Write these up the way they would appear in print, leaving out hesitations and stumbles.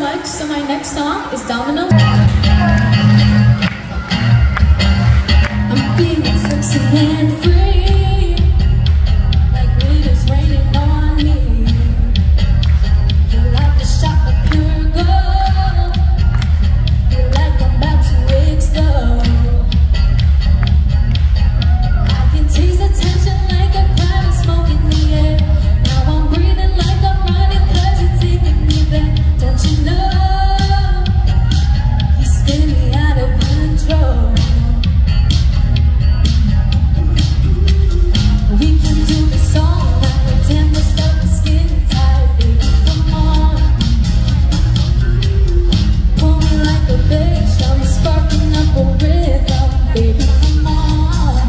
much. So my next song is Domino. I'm feeling sexy and free, like glitters raining on me. You're like a shot of pure gold, feel like I'm about to explode. I can taste the tension like a cloud of smoke in the air. Now I'm breathing like I'm running 'cause you're taking me back. Don't you know, you spin me out of control. We can do this all night, damn, this stuff is getting tight, baby, come on. Pull me like a bitch, I'm sparking up a rhythm, baby, come on.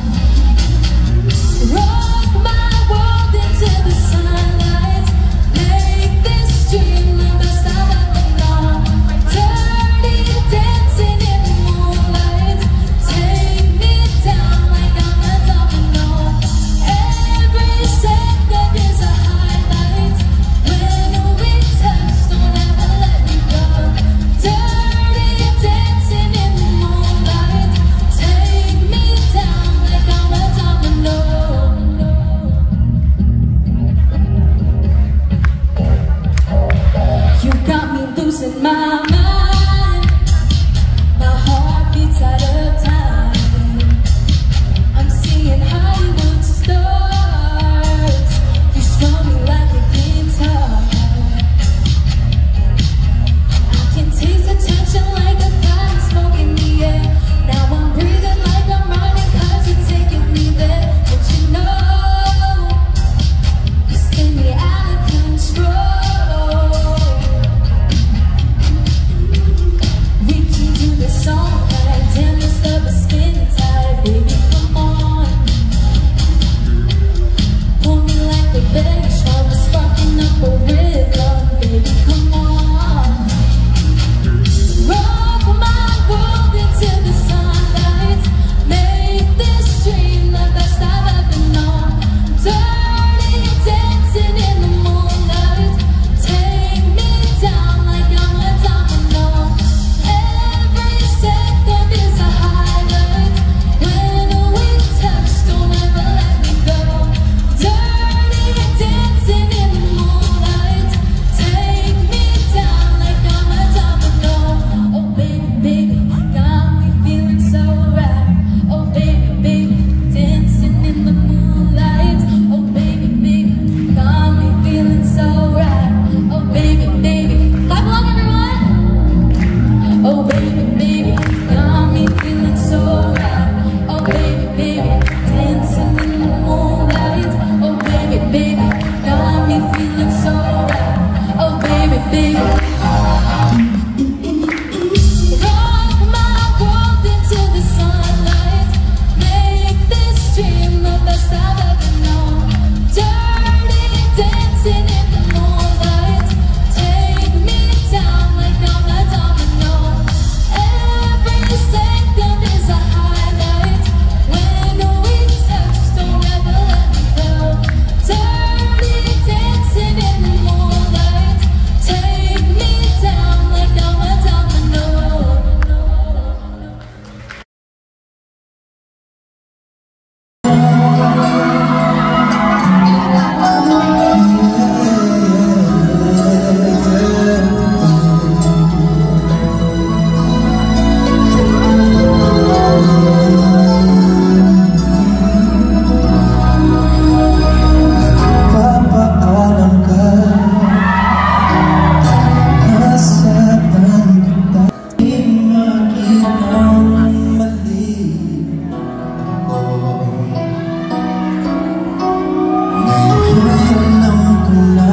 Rock my world into the sunlight, make this dream the best I've ever known. Dirty dancing in the moonlight, take me down like I'm a domino. Every second is a highlight, when we touch, don't ever let me go. Dirty dancing in the moonlight, take me down like I'm a domino. You got me losing my mind, my heart beats out of time. I'm seeing Hollywood stars, you strum me like a guitar. I can taste the tension like a cloud of smoke in the air. Now I'm breathing like I'm running 'cause you're taking me there. Don't you know, you spin me out of control. We can do this all night, damn, this love is getting tight, baby, come on. Pull me like a bass drum, sparking up a rhythm, baby, come on. Rock my world into the sunlight, make this dream the best I've ever known. Dirty dancing in the moonlight, take me down like I'm a domino. Every second is a highlight, when we touch, don't ever let me go. Dirty dancing in the moonlight, take me down like I'm a domino. Oh baby, baby, got me feeling so right. Oh baby, baby, dancing in the moonlight. Oh baby, baby, got me feeling so right. Oh baby, baby, clap along everyone. Oh baby, baby, got me feeling so right. Oh baby, baby, dancing in the moonlight. Oh baby, baby, got me feeling so right. Oh baby, baby. Rock my world into the sunlight, make this dream the best I've ever known. Dirty dancing in the moonlight, take me down like I'm a domino. Every second is a highlight, when we touch, don't ever let me go. Dirty dancing in the moonlight, take me down like I'm a domino. Papaalam ka, nasaktan kita. Di makitang mali ako. Ngayon alam ko na,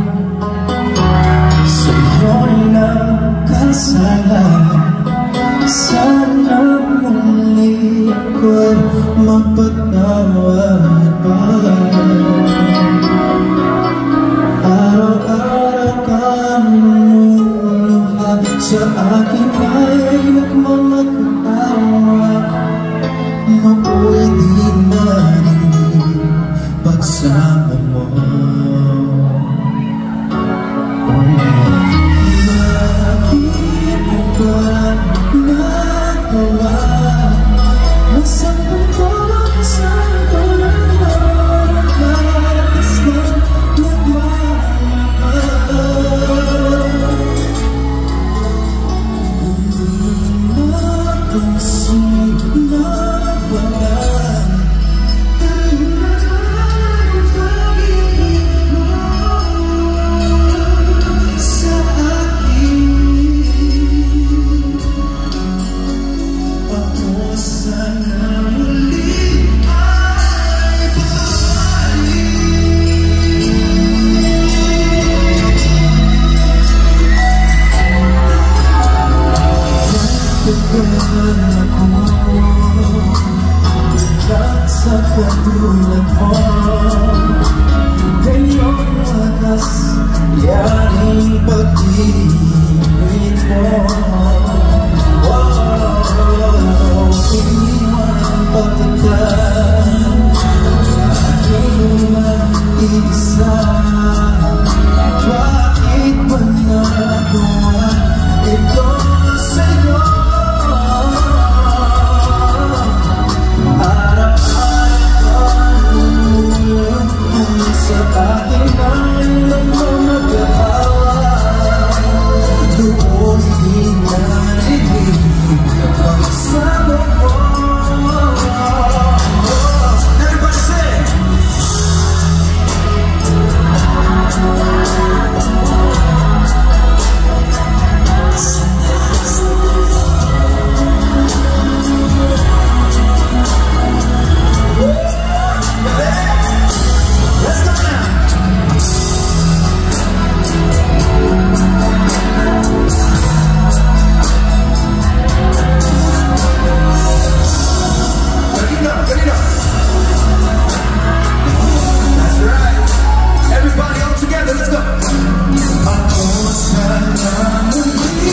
sa'yo nagkasala. Sana muli ako'y mapatawad pa. Araw-araw kang lumuluha sa akin ay nagmamagkatawa. Mako'y di narinig pagsama mo. minsan ako sa katulad mo. Ngayong wakas yaring pag-ibig mo. Iniwan pa kita aking mag-isa. Bakit ba nagawa ito sa'yo? Sa akin ay nagmamagawa, doon di narinig pagsama mo. Everybody say! Let's go now! That's right. Everybody all together, let's go. Ako sana muli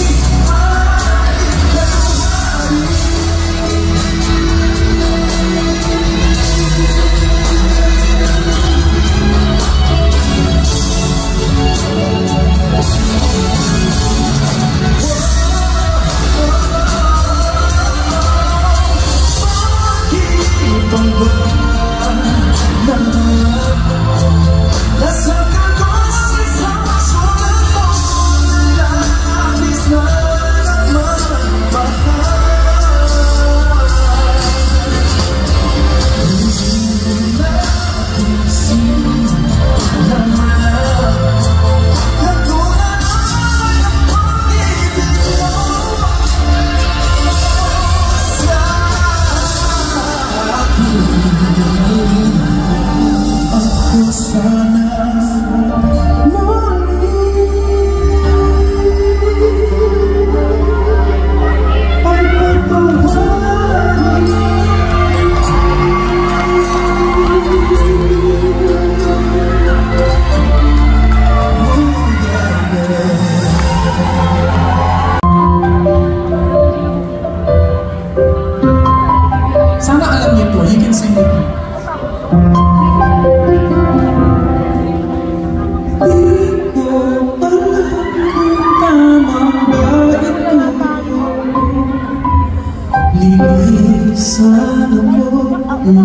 sana mo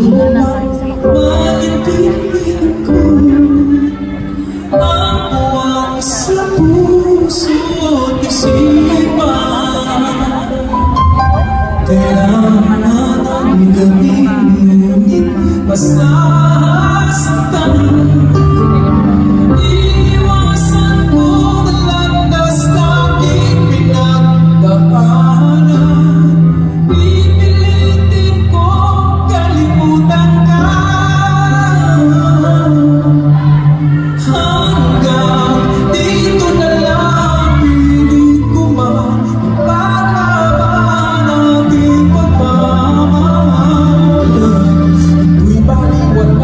maintindihan ko ang buwang sa puso at isipan. Kailangan ang gawin, ngunit masasaktan. Iiwasan ko na landas na aking pinagdaanan. What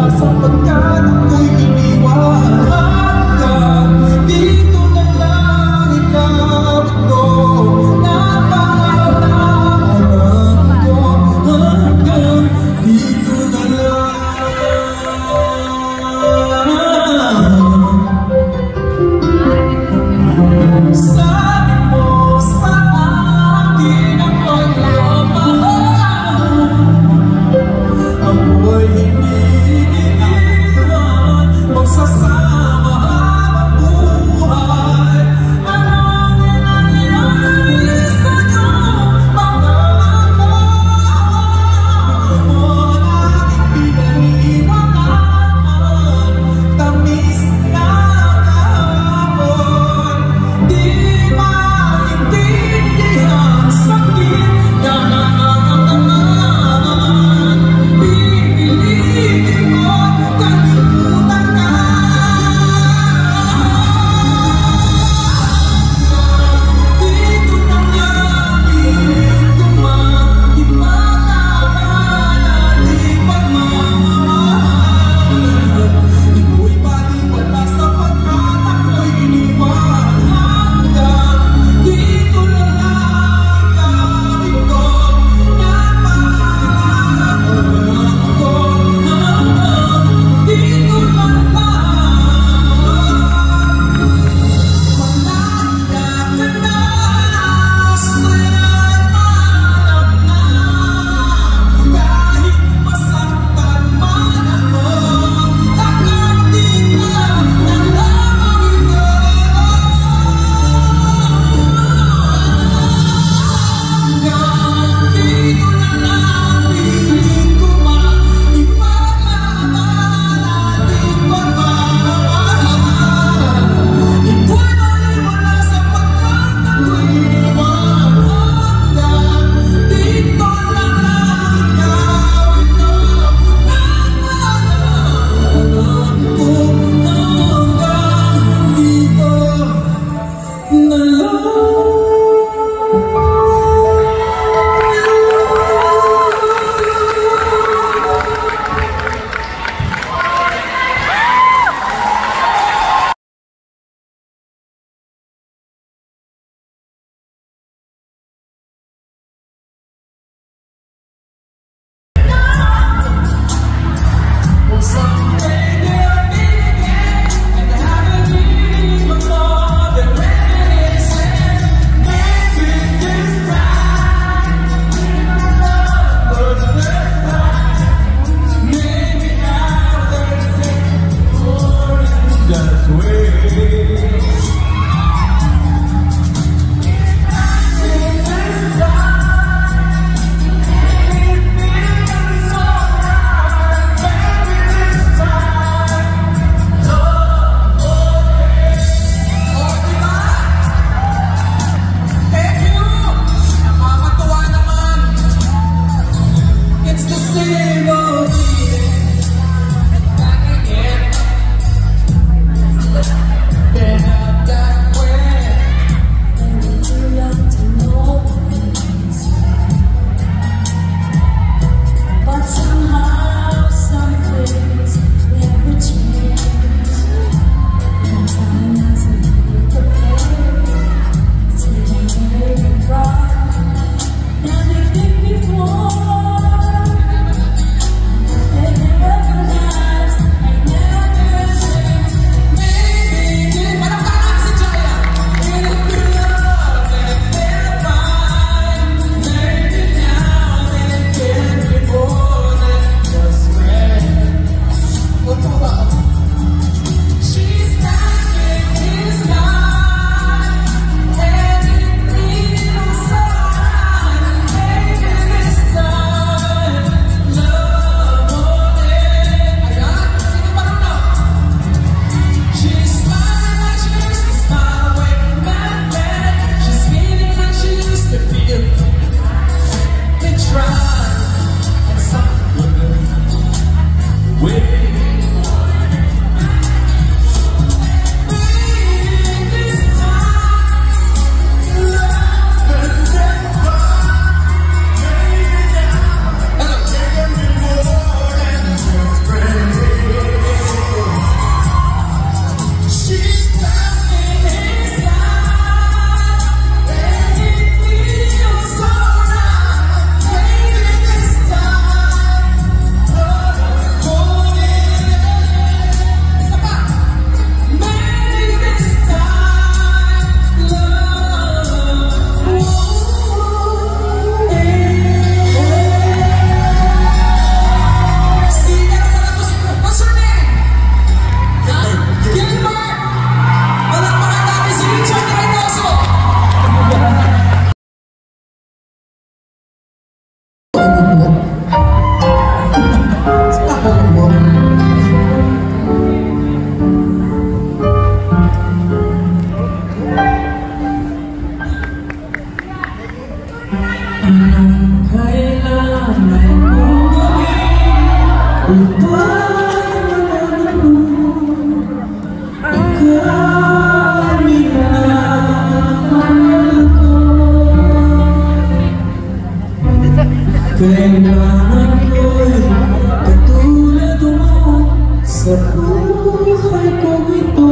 Kailangan ko'y katulad mo sa buhay ko ito.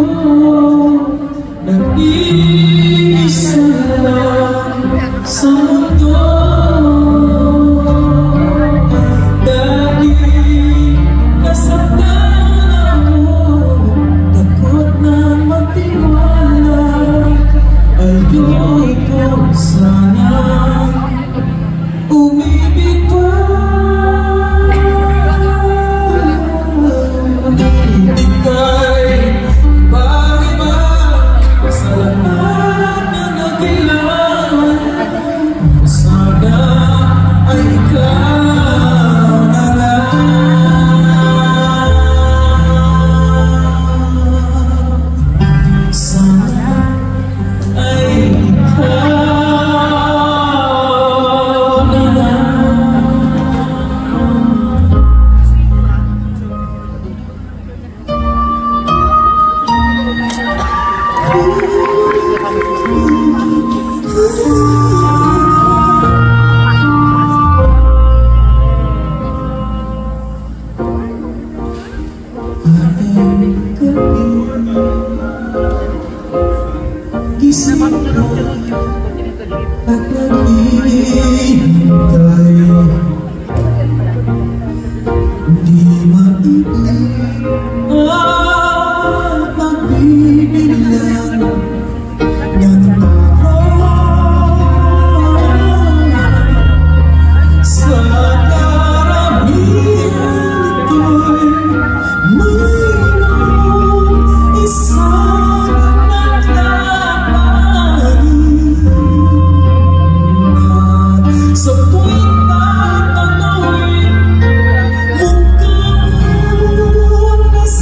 Nag-iisa lang sa mundo. Dahil nasaktan ako, takot na magtiwala. Ayoko sana umibig pa. Ika'y iba-iba sa lahat na nagilan. Sana ay ikaw na lang. Sana ay ikaw. Gising ko at naghihintay, di maibig at magbibilang ng taon. Sa karamihan ito'y mayroong isang sa tuwing tatanungin, mukha mo na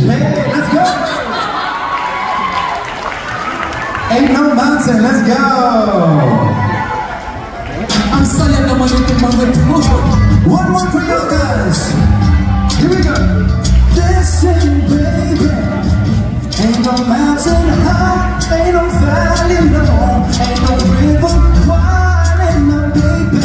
Hey, let's go! Ain't No Mountain, let's go! Ang saya naman itong mga to. One more for you guys! Here we go! Listen, baby, ain't no mountain high, ain't no valley low, ain't no river wide, ain't no baby.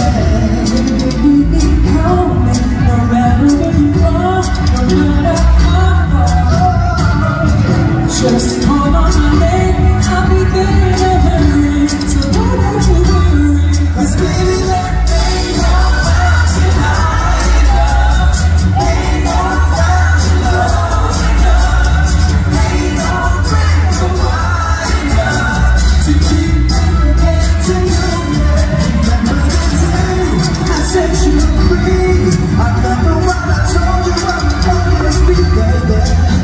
No matter where you are, no matter how far, just call on my name, I'll be there in a hurry. So don't have to worry, 'cause baby, there ain't no mountain high enough, ain't no valley low enough, ain't no river wide enough to keep from getting you. Remember the day I set you free. I remember when I told you I'm always be baby.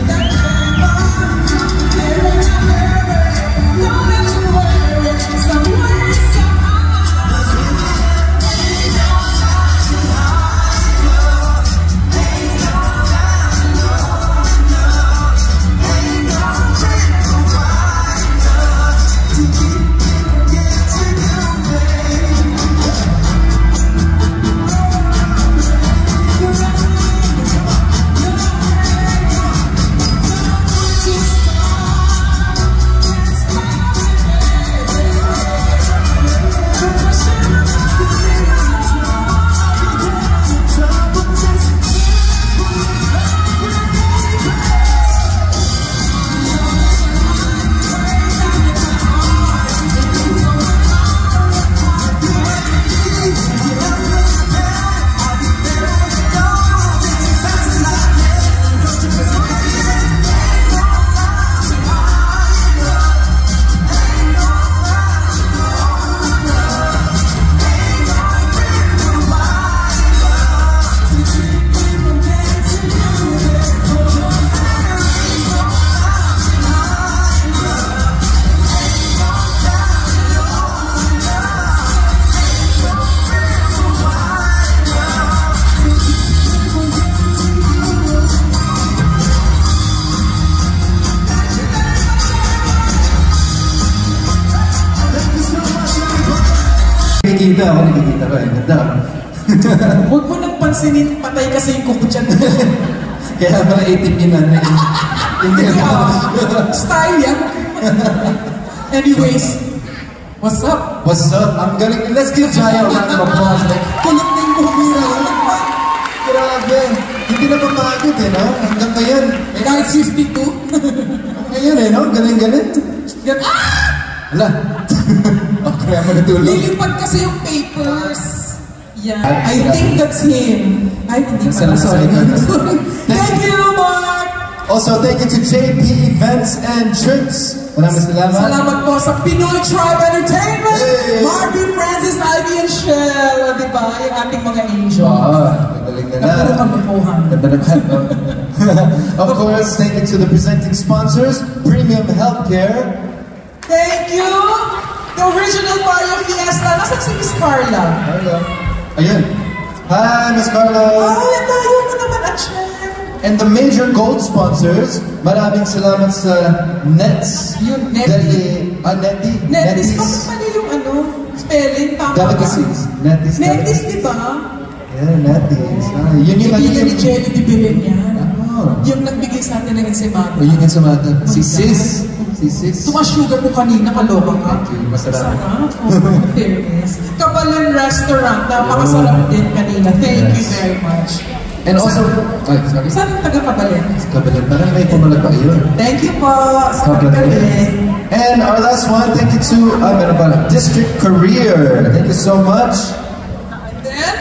Nakikita ako, nakikita ko. Ganda. Huwag mo nang pansinin, patay kasi yung kuko dyan. Kaya pala 18 yun na. Hindi Style yan. Anyways, what's up? What's up? Ang galing. Let's give Jaya a round of applause. Kulot na yung buhura. Grabe. Hindi na mapagod eh, no? Hanggang ngayon. Kahit 52. Ngayon eh, no? Galing-galing. Yan. Wala. Okay, ako natulog. Lilipad kasi yung papers. Yeah. I think that's him. Ay, hindi pala. Sorry. Thank you, Mark! Also, thank you to JP Events and Trips. Maraming salamat. Salamat po sa Pinoy Tribe Entertainment! Hey! Marby, Francis, Ivy, and Shell. O, diba? Yung ating mga angels. Oo, magaling na na. Napuro kang mapuhan. Ganda na Of course, thank you to the presenting sponsors, Premium Healthcare. Thank you! The original Mario Fiesta. Nasaan si Miss Carla? Hello. Ayun. Hi, Miss Carla. Ay, tayo mo naman at Shem. And the major gold sponsors, maraming salamat sa Nets. Yung Netty. Netty. Netis. Bakit pala yung ano? Spelling? Tama ba? Delicacies. Netties. Netis, di ba? Yeah, Netties. Yun yung Ibigay ni Jenny, bibilin yan. Oh. Yung nagbigay sa atin ng ensimada. O yun yung sumata. Si Sis. Si Sis. Tumasugar mo kanina, kaloka ka. Thank you. Masarap. Sarap. Oh, fairness. Kabalan Restaurant, napakasarap din kanina. Thank you very much. And also, sorry. Saan yung taga-Kabalan? Kabalan. Parang may pumalag pa yun. Thank you po sa pagkagaling. And our last one, thank you to District Career. Thank you so much. And then,